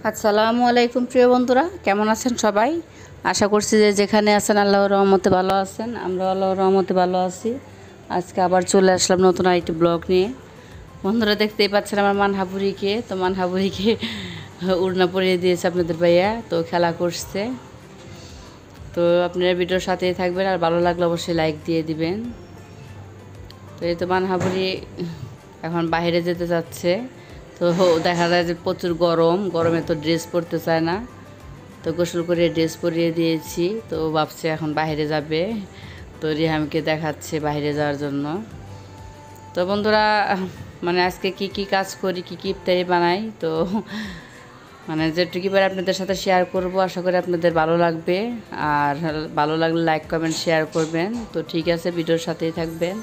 আসসালামু আলাইকুম প্রিয় বন্ধুরা, কেমন আছেন সবাই? আশা করছি যে যেখানে আছেন আল্লাহর রহমতে ভালো আছেন। আমরা আল্লাহর রহমতে ভালো আছি। আজকে আবার চলে আসলাম নতুন আরেকটি ব্লগ নিয়ে। বন্ধুরা দেখতেই পাচ্ছেন আমার মানহাবুরিকে, তো মানহাবুরিকে উড়না পরিয়ে দিয়েছে আপনাদের ভাইয়া, তো খেলা করছে। তো আপনারা ভিডিওর সাথেই থাকবেন, আর ভালো লাগলে অবশ্যই লাইক দিয়ে দিবেন। তো এই তো মানহাবুরি এখন বাইরে যেতে চাচ্ছে। তো দেখা যায় যে প্রচুর গরমে তো ড্রেস পরতে চায় না, তো গোসল করে ড্রেস পরিয়ে দিয়েছি। তো ভাবছে এখন বাইরে যাবে, তো রিহামকে দেখাচ্ছে বাইরে যাওয়ার জন্য। তো বন্ধুরা, মানে আজকে কি কাজ করি, কি ইফতারি বানাই, তো মানে যেটুকু পারে আপনাদের সাথে শেয়ার করব। আশা করি আপনাদের ভালো লাগবে, আর ভালো লাগলে লাইক কমেন্ট শেয়ার করবেন। তো ঠিক আছে, ভিডিওর সাথেই থাকবেন।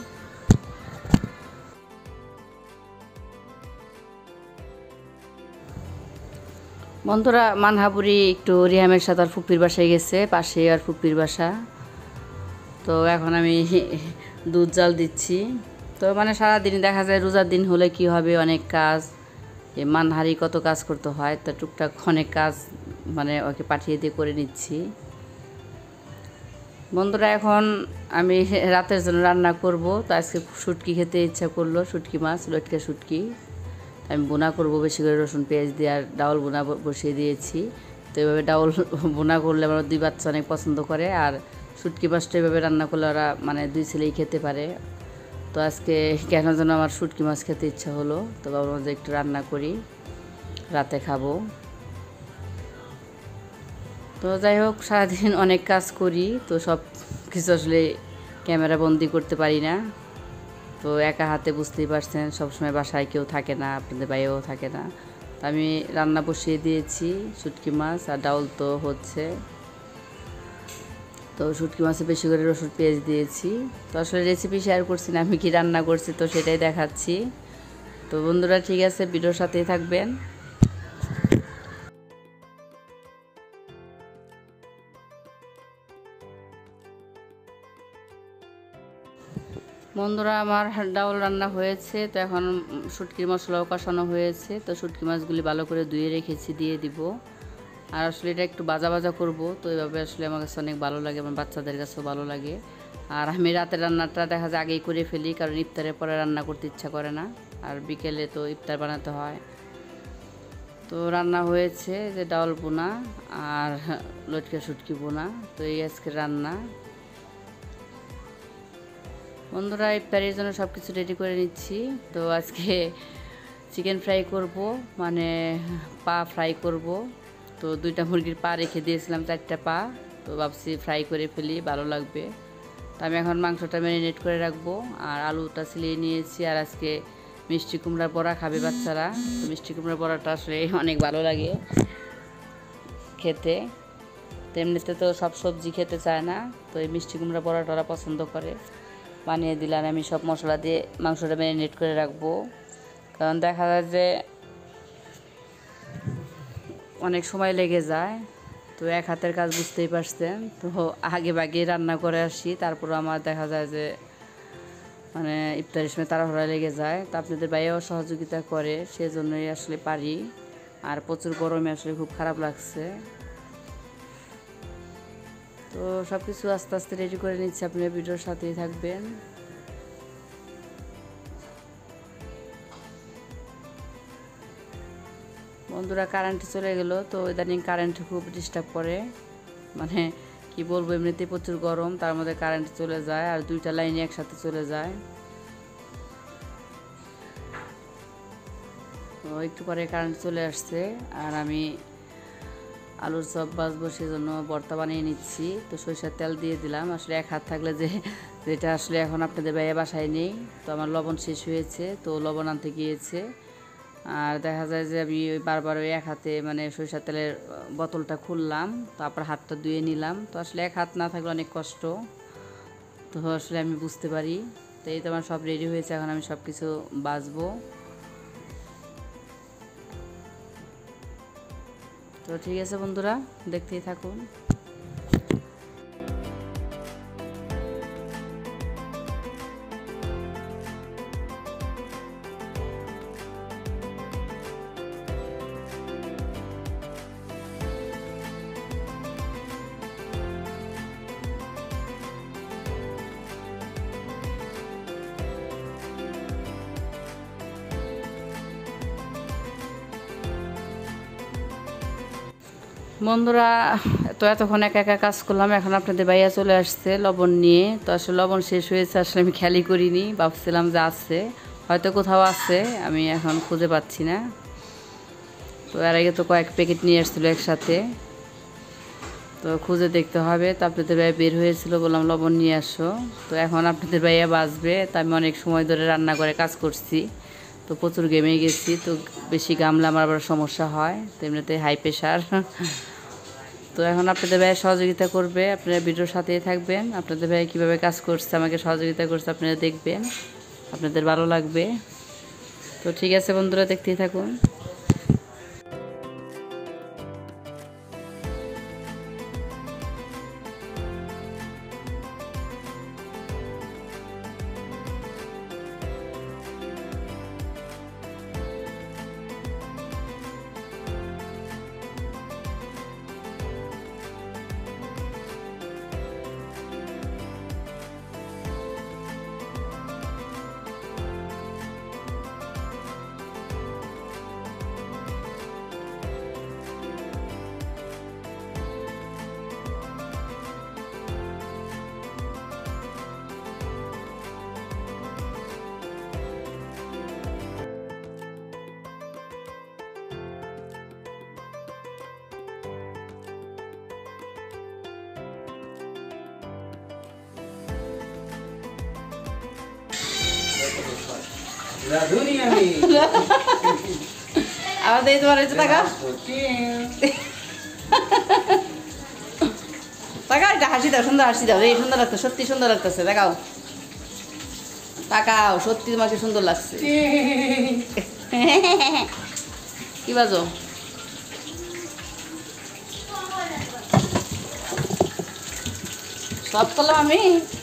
বন্ধুরা, মানহাবুরি একটু রিহামের সাথে আর ফুপির বাসায় গেছে, পাশেই আর ফুপির বাসা। তো এখন আমি দুধ জাল দিচ্ছি। তো মানে সারাদিন দেখা যায় রোজার দিন হলে কি হবে, অনেক কাজ, মানহারি কত কাজ করতে হয়, তো টুকটাক অনেক কাজ মানে ওকে পাঠিয়ে দিয়ে করে নিচ্ছি। বন্ধুরা, এখন আমি রাতের জন্য রান্না করব। তো আজকে শুটকি খেতে ইচ্ছা করলো, শুটকি মাছ, লটকা শুটকি। আমি বোনা করব বেশি করে রসুন পেঁয়াজ দিয়ে, আর ডাউল বোনা বসিয়ে দিয়েছি। তো এইভাবে ডাউল বোনা করলে আমার দুই বাচ্চা অনেক পছন্দ করে, আর শুটকি মাছটা এইভাবে রান্না করলে ওরা মানে দুই ছেলেই খেতে পারে। তো আজকে কেন যেন আমার শুটকি মাছ খেতে ইচ্ছা হলো, তো ভাবলাম যে একটু রান্না করি, রাতে খাবো। তো যাই হোক, সারাদিন অনেক কাজ করি, তো সব কিছু আসলে ক্যামেরা বন্দি করতে পারি না। তো একা হাতে বুঝতেই পারছেন, সবসময় বাসায় কেউ থাকে না, আপনাদের বাইরেও থাকে না। তো আমি রান্না বসিয়ে দিয়েছি, শুটকি মাছ আর ডাউল তো হচ্ছে। তো শুটকি মাছে বেশি করে রসুন পেঁয়াজ দিয়েছি। তো আসলে রেসিপি শেয়ার করছি না, আমি কি রান্না করছি, তো সেটাই দেখাচ্ছি। তো বন্ধুরা ঠিক আছে, ভিডিওর সাথেই থাকবেন। বন্ধুরা, আমার ডাউল রান্না হয়েছে। তো এখন শুটকির মশলাও কষানো হয়েছে। তো শুটকি মাছগুলি ভালো করে ধুয়ে রেখেছি, দিয়ে দিব। আর আসলে এটা একটু ভাজা ভাজা করব। তো এইভাবে আসলে আমার কাছে অনেক ভালো লাগে, আমার বাচ্চাদের কাছেও ভালো লাগে। আর আমি রাতের রান্নাটা দেখা যায় আগেই করে ফেলি, কারণ ইফতারের পরে রান্না করতে ইচ্ছা করে না, আর বিকেলে তো ইফতার বানাতে হয়। তো রান্না হয়েছে যে ডাউল বোনা আর লটকা শুটকি বোনা, তো এই আজকে রান্না। বন্ধুরা, ইফতারের জন্য সব কিছু রেডি করে নিচ্ছি। তো আজকে চিকেন ফ্রাই করব, মানে পা ফ্রাই করব। তো দুইটা মুরগির পা রেখে দিয়েছিলাম, 4টা পা। তো ভাবছি ফ্রাই করে ফেলি, ভালো লাগবে। তো আমি এখন মাংসটা ম্যারিনেট করে রাখবো, আর আলুটা ছিলিয়ে নিয়েছি। আর আজকে মিষ্টি কুমড়ার বড়া খাবে বাচ্চারা। তো মিষ্টি কুমড়ার বড়াটা আসলে অনেক ভালো লাগে খেতে। তো এমনিতে তো সব সবজি খেতে চায় না, তো এই মিষ্টি কুমড়া বড়াটা ওরা পছন্দ করে। বানিয়ে দিলাম। আমি সব মশলা দিয়ে মাংসটা ম্যারিনেট করে রাখবো, কারণ দেখা যায় যে অনেক সময় লেগে যায়। তো এক হাতের কাজ বুঝতেই পারছেন, তো আগে ভাগে রান্না করে আসি, তারপর আমার দেখা যায় যে মানে ইফতারের সময় তাড়াহুড়া লেগে যায়। তো আপনাদের ভাইয়াও সহযোগিতা করে, সেজন্যই আসলে পারি। আর প্রচুর গরমে আসলে খুব খারাপ লাগছে। তো সব কিছু আস্তে আস্তে রেডি করে নিচ্ছি, আপনারা ভিডিওর সাথেই থাকবেন। বন্ধুরা, কারেন্ট চলে গেল। তো ইদানিং কারেন্ট খুব ডিস্টার্ব করে, মানে কি বলবো, এমনিতেই প্রচুর গরম, তার মধ্যে কারেন্ট চলে যায়, আর দুইটা লাইনই একসাথে চলে যায়। তো একটু পরে কারেন্ট চলে আসছে, আর আমি আলুর চপ ভাজবো, সেজন্য ভর্তা বানিয়ে নিচ্ছি। তো সরিষার তেল দিয়ে দিলাম। আসলে এক হাত থাকলে যেটা আসলে এখন আপনাদের ভাইয়া বাসায় নেই। তো আমার লবণ শেষ হয়েছে, তো লবণ আনতে গিয়েছে। আর দেখা যায় যে আমি ওই বারবার ওই এক হাতে মানে সরিষার তেলের বোতলটা খুললাম, তারপর হাতটা ধুয়ে নিলাম। তো আসলে এক হাত না থাকলে অনেক কষ্ট, তো আসলে আমি বুঝতে পারি। তো এই তো আমার সব রেডি হয়েছে, এখন আমি সব কিছু বাজবো। তো ঠিক আছে বন্ধুরা, দেখতেই থাকুন। বন্ধুরা, তো এতক্ষণ একা একা কাজ করলাম, এখন আপনাদের ভাইয়া চলে আসছে লবণ নিয়ে। তো আসলে লবণ শেষ হয়েছে, আসলে আমি খেয়ালই করিনি, ভাবছিলাম যে আছে, হয়তো কোথাও আছে, আমি এখন খুঁজে পাচ্ছি না। তো এর আগে তো কয়েক প্যাকেট নিয়ে আসছিলো একসাথে, তো খুঁজে দেখতে হবে। তো আপনাদের ভাইয়া বের হয়েছিল, বললাম লবণ নিয়ে আসো। তো এখন আপনাদের ভাইয়া বাজবে, তো আমি অনেক সময় ধরে রান্না করে কাজ করছি, তো প্রচুর ঘেমে গেছি। তো বেশি ঘামলে আমার আবার সমস্যা হয়, তো এমনিতে হাই প্রেশার। তো এখন আপনাদের ভাই সহযোগিতা করবে, আপনারা ভিডিওর সাথেই থাকবেন। আপনাদের ভাই কীভাবে কাজ করছে, আমাকে সহযোগিতা করছে, আপনারা দেখবেন, আপনাদের ভালো লাগবে। তো ঠিক আছে বন্ধুরা, দেখতেই থাকুন। আবার দেখি তোমার হয়েছে টাকা, টাকা এটা হাসি দাও, সুন্দর হাসি দাও, এই সুন্দর লাগতো, সত্যি সুন্দর লাগতেছে, দেখাও, তাকাও, সত্যি তোমাকে সুন্দর লাগছে। কি বাজো, সব করলাম আমি।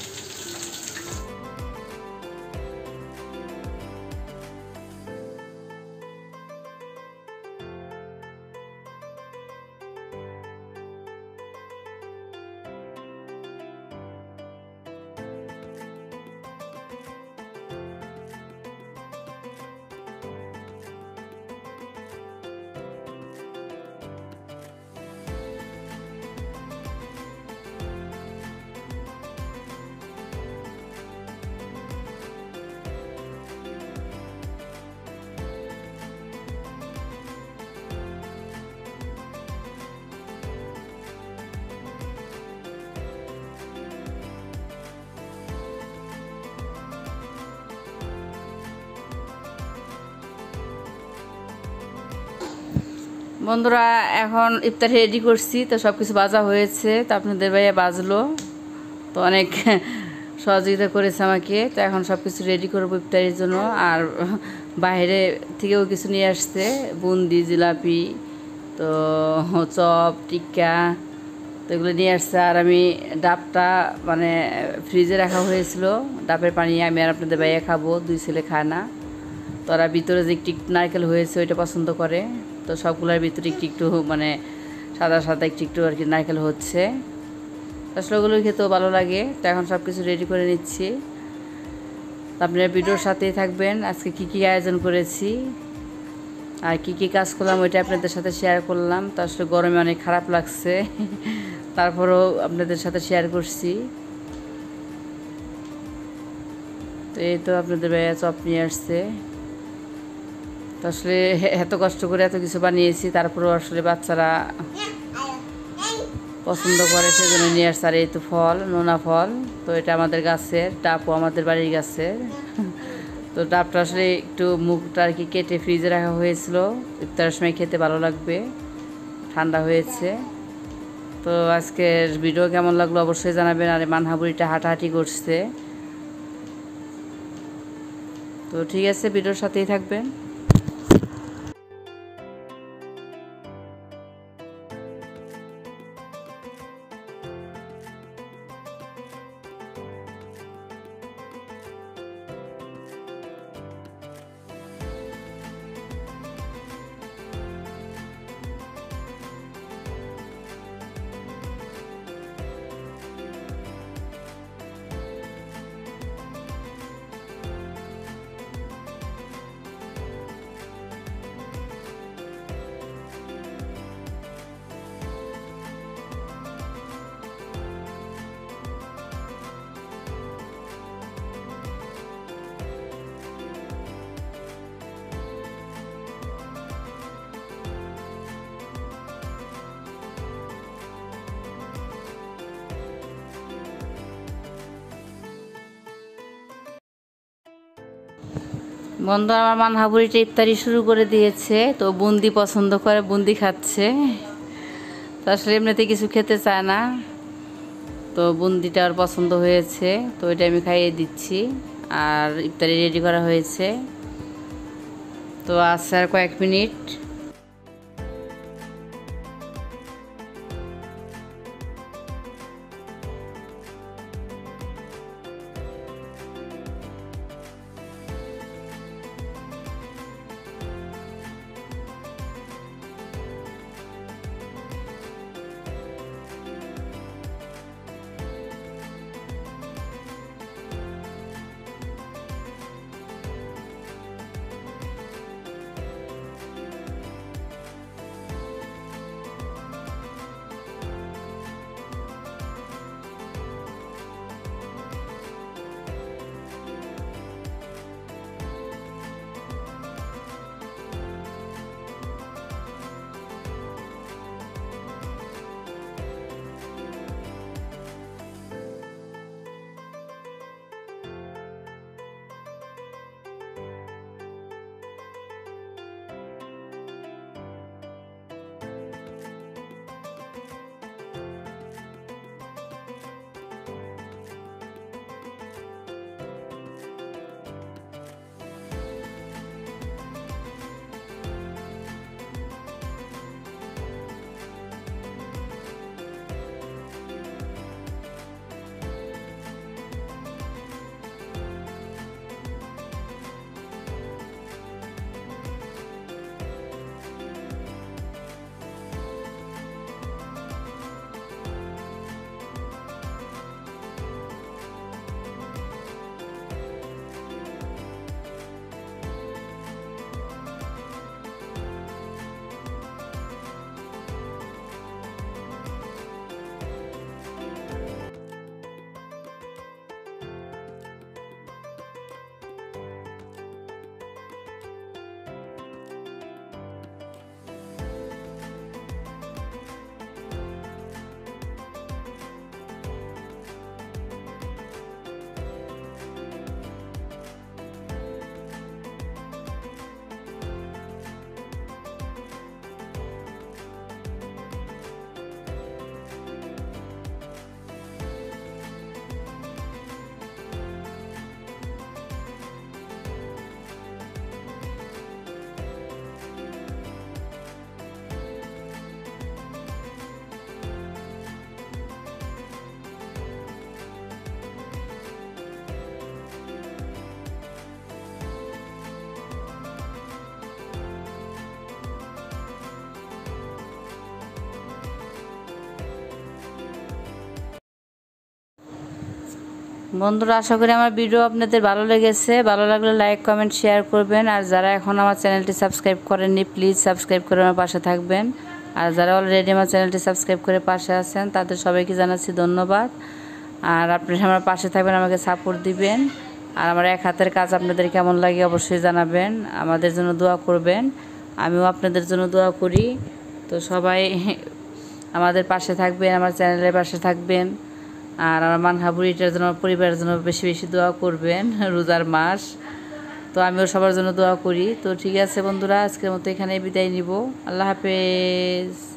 বন্ধুরা, এখন ইফতার রেডি করছি, তো সব কিছু বাজা হয়েছে, তো আপনাদের ভাইয়া বাজলো, তো অনেক সহযোগিতা করেছে আমাকে। তো এখন সব কিছু রেডি করবো ইফতারের জন্য। আর বাইরে থেকেও কিছু নিয়ে আসছে, বুন্দি, জিলাপি, তো চপ, টিক্কা, তো এগুলো নিয়ে আসছে। আর আমি ডাবটা মানে ফ্রিজে রাখা হয়েছিল, ডাবের পানি আমি আর আপনাদের ভাইয়া খাবো, দুই ছেলে খায় না। তো ওরা ভিতরে যে একটু নারকেল হয়েছে ওইটা পছন্দ করে, তো সবগুলোর ভিতরে একটু একটু মানে সাদা সাদা একটু একটু আর কি নারকেল হচ্ছে। আসলে ওগুলো খেতেও ভালো লাগে। তো এখন সব কিছু রেডি করে নিচ্ছি, আপনারা ভিডিওর সাথেই থাকবেন। আজকে কি কি আয়োজন করেছি আর কি কি কাজ করলাম ওইটা আপনাদের সাথে শেয়ার করলাম। তো আসলে গরমে অনেক খারাপ লাগছে, তারপরেও আপনাদের সাথে শেয়ার করছি। তো এই তো আপনাদের ভাইয়া চপ নিয়ে আসছে। তো আসলে এত কষ্ট করে এত কিছু বানিয়েছি, তারপরেও আসলে বাচ্চারা পছন্দ করে, সেজন্য নিয়ে আসছে। আর এই তো ফল, নোনা ফল, তো এটা আমাদের গাছের, ডাবও আমাদের বাড়ির গাছের। তো ডাবটা আসলে একটু মুখটা আর কি কেটে ফ্রিজে রাখা হয়েছিল, ইফতারের সময় খেতে ভালো লাগবে, ঠান্ডা হয়েছে। তো আজকের ভিডিও কেমন লাগলো অবশ্যই জানাবেন। আর মানহাবুড়িটা হাঁটাহাঁটি করছে। তো ঠিক আছে, ভিডিওর সাথেই থাকবেন। বন্ধুরা, আমার মানহাবুড়িটা ইফতারি শুরু করে দিয়েছে। তো বুন্দি পছন্দ করে, বুন্দি খাচ্ছে। তো আসলে এমনিতে কিছু খেতে চায় না, তো বুন্দিটা ওর পছন্দ হয়েছে, তো এটা আমি খাইয়ে দিচ্ছি। আর ইফতারি রেডি করা হয়েছে, তো আছে আর কয়েক মিনিট। বন্ধুরা, আশা করি আমার ভিডিও আপনাদের ভালো লেগেছে। ভালো লাগলে লাইক, কমেন্ট, শেয়ার করবেন। আর যারা এখন আমার চ্যানেলটি সাবস্ক্রাইব করেননি, প্লিজ সাবস্ক্রাইব করে আমার পাশে থাকবেন। আর যারা অলরেডি আমার চ্যানেলটি সাবস্ক্রাইব করে পাশে আছেন, তাদের সবাইকে জানাচ্ছি ধন্যবাদ। আর আপনারা আমার পাশে থাকবেন, আমাকে সাপোর্ট দিবেন। আর আমার এক হাতের কাজ আপনাদের কেমন লাগে অবশ্যই জানাবেন। আমাদের জন্য দোয়া করবেন, আমিও আপনাদের জন্য দোয়া করি। তো সবাই আমাদের পাশে থাকবেন, আমার চ্যানেলের পাশে থাকবেন। আর আমার মানহাবুড়িটার জন্য, আমার পরিবারের জন্য বেশি বেশি দোয়া করবেন। রোজার মাস, তো আমিও সবার জন্য দোয়া করি। তো ঠিক আছে বন্ধুরা, আজকের মতো এখানেই বিদায় নিব। আল্লাহ হাফেজ।